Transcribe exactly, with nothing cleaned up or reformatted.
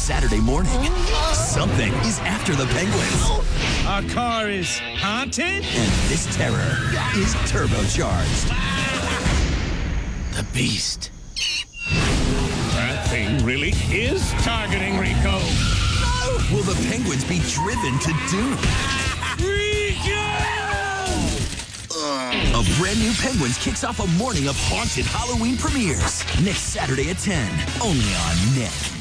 Saturday morning, something is after the Penguins. Our car is haunted? And this terror is turbocharged. The Beast. That thing really is targeting Rico. Will the Penguins be driven to doom? Rico! A brand new Penguins kicks off a morning of haunted Halloween premieres. Next Saturday at ten, only on Nick.